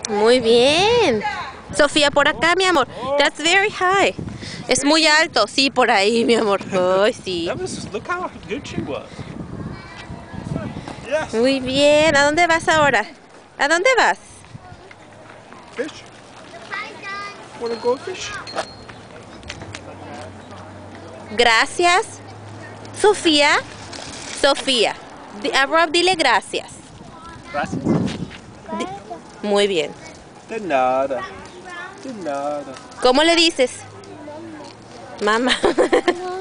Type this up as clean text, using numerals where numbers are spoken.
Muy bien. Sofía, por acá, mi amor. That's very high. Es muy alto. Sí, por ahí, mi amor. Ay, sí. Look how good she was. Yes. Muy bien. ¿A dónde vas ahora? ¿A dónde vas? Fish. Wanna go fish? Gracias. Sofía. Sofía. A Rob, dile gracias. Gracias. Muy bien. De nada. De nada. ¿Cómo le dices? Mamá.